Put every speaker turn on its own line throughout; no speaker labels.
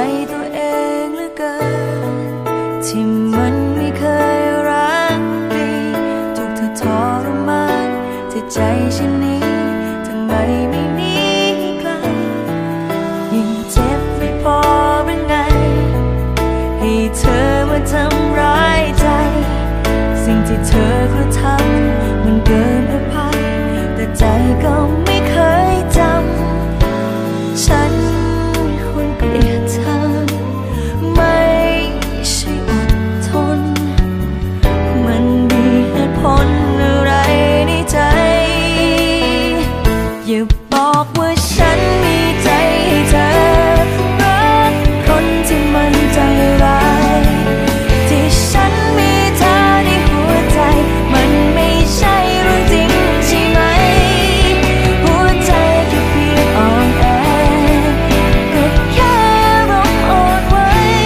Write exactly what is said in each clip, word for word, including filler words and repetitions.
ตัวเองเหลือเกินที่มันไม่เคยรักดีถูกเธอทรมานที่ใจฉันนี้ทำไมไม่หนีไกลยิ่งเจ็บไม่พอหรือไงให้เธอมาทำร้ายใจสิ่งที่เธอกระทำมันเกินอภัยแต่ใจก็ไม่เคยจำฉันควรเกลียดเธอไม่ใช่อดทนมันมีเหตุผลอะไรในใจอย่าบอกว่าฉันมีใจให้เธอรักคนที่มันใจร้ายที่ฉันมีเธอในหัวใจมันไม่ใช่เรื่องจริงใช่ไหมหัวใจแค่เพียงอ่อนแอก็แค่ร้องโอดไว้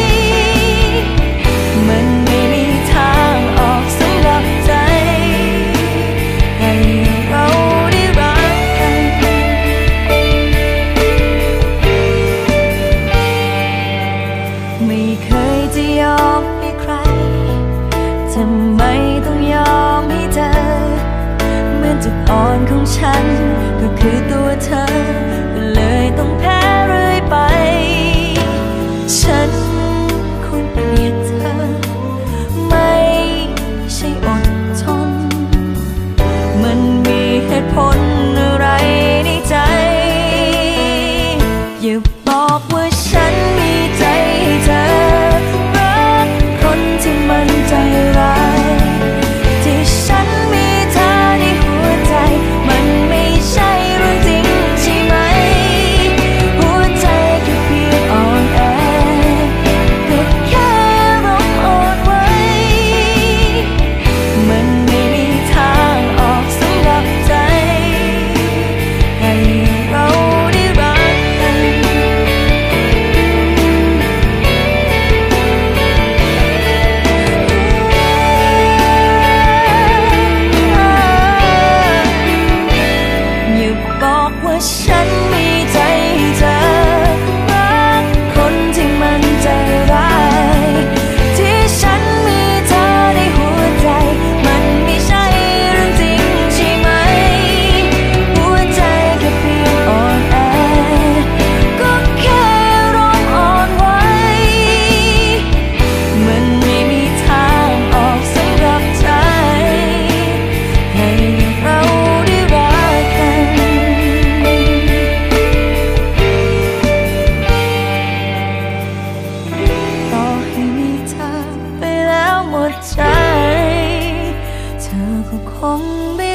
มันไม่มีทางออกสำหรับใจให้เราได้รักกันไม่เคยจะยอมให้ใครทำไมต้องยอมให้เธอเหมือนจุดอ่อนของฉันก็คือตัวเธอก็เลยต้องแพ้เรื่อยไปฉันควรเกลียดเธอไม่ใช่อดทนมันมีเหตุผลอะไรในใจอย่าบอกว่าฉันมีใจให้เธอรักคนที่มันใจร้ายที่ฉันมีเธอในหัวใจมันไม่ใช่เรื่องจริงใช่ไหมหัวใจแค่เพียงอ่อนแอก็แค่ร้องโอดไว้มันไม่มีทางออกสำหรับใจให้เราได้รักกันอย่าบอกว่าฉันมีใจให้เธอรักคนที่มันใจร้ายที่ฉันมีเธอในหัวใจมันไม่ใช่เรื่องจริงใช่ไหมหัวใจแค่เพียงอ่อนแอก็แค่ร้องอ่อนไว้มันไม่มีทางออกสำหรับใจให้เราได้รักกันต่อให้มีเธอไปแล้วหมดใจเธอก็คงไม่